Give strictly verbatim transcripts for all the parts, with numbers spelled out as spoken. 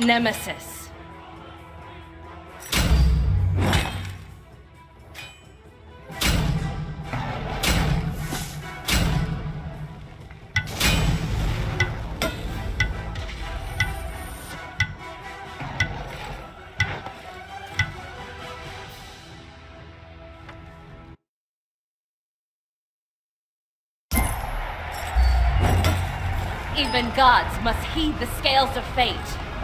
Nemesis. Even gods must heed the scales of fate.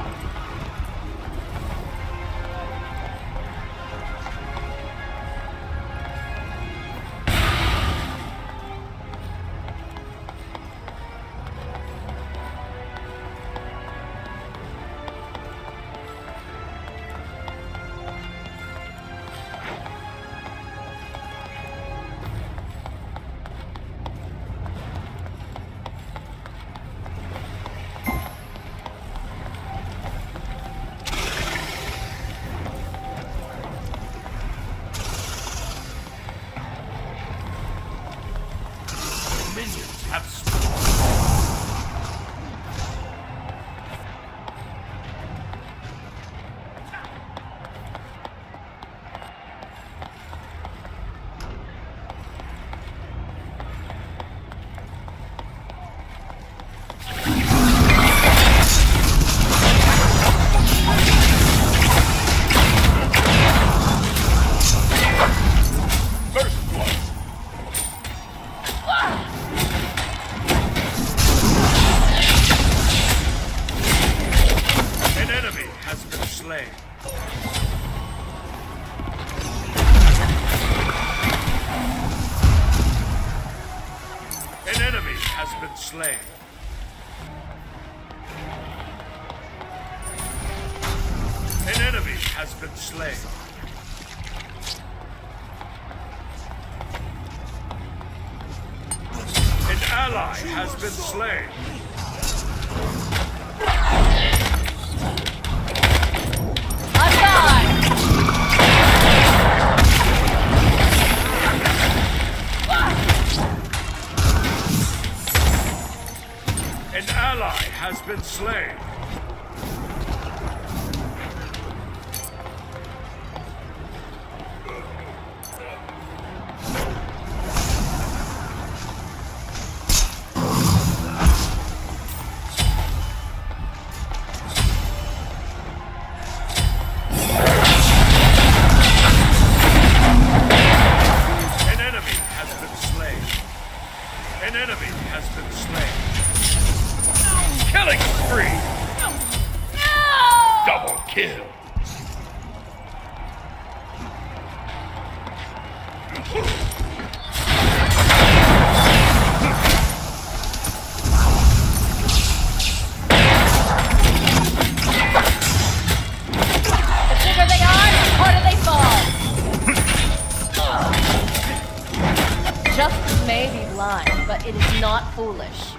Foolish.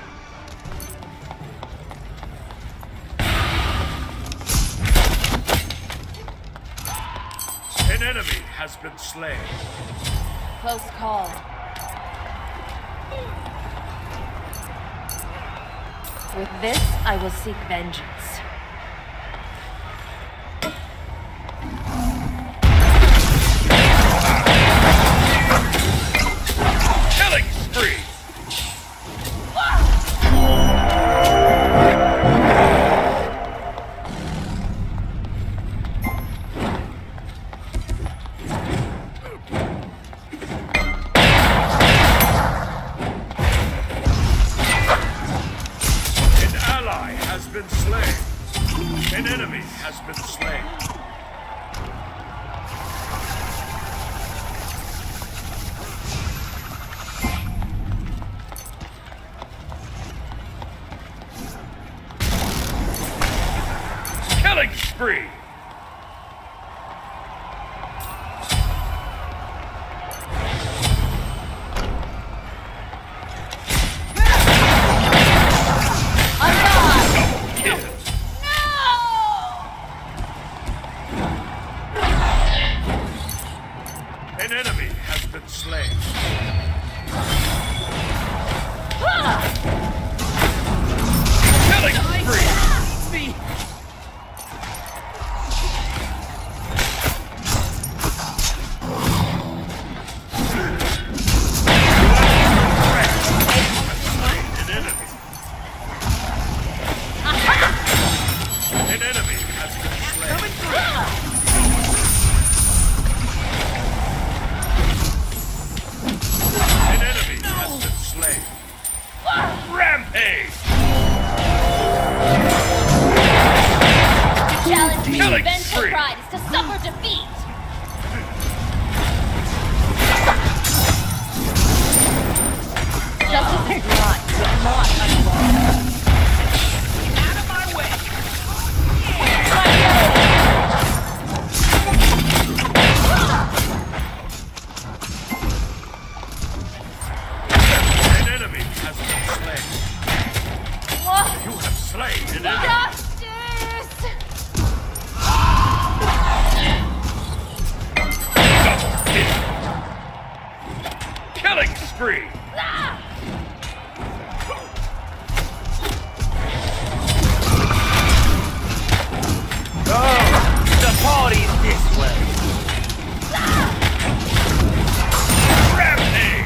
An enemy has been slain. Close call. With this, I will seek vengeance. Killing spree! Spree. An enemy has been slain. Killing spree. Not, not unwelcome. Out of my way! An enemy has been slain. What? You have slain an enemy. Justice! Double kill. Killing spree. The party's this way. Rampage.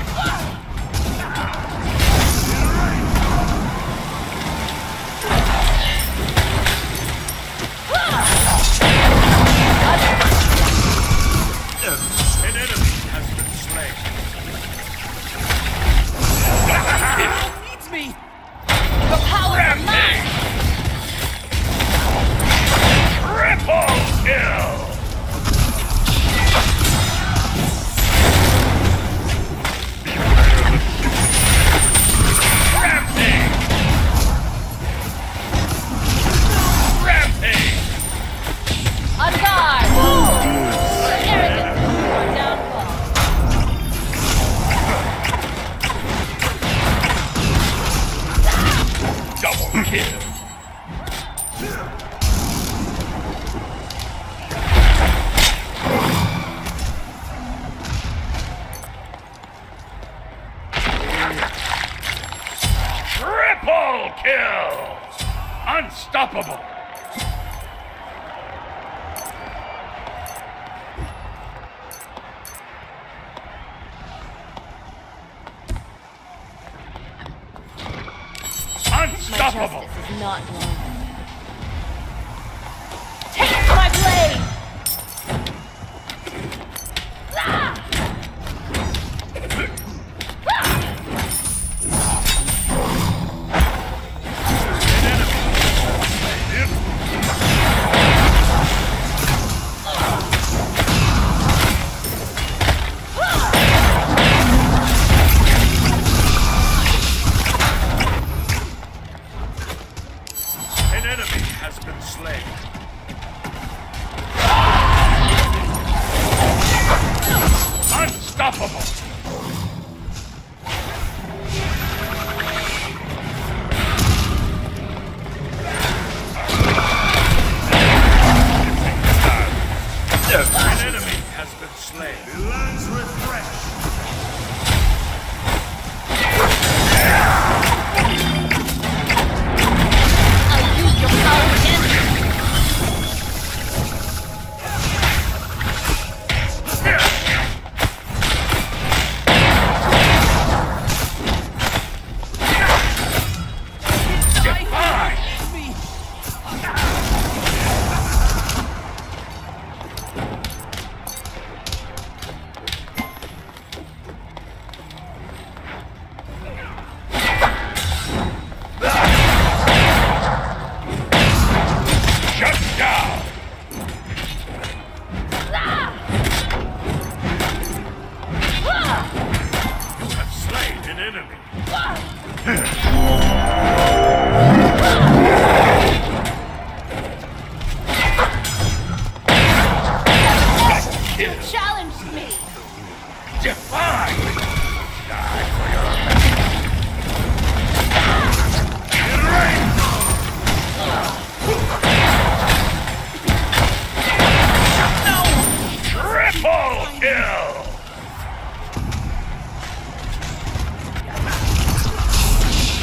An enemy has been slain. Needs me. The power of Rampage. Triple kill. Rampage. Rampage. On guard! Arrogance is your downfall. Double kill. Triple kill! Unstoppable! My Unstoppable! justice is not wrong. Take my blade! An enemy has been slain. Unstoppable! An enemy has been slain. The lands refresh. I'll use your power against you. Defy! Shut down! You have slain an enemy. You challenged me! Defy! Die for your triple kill!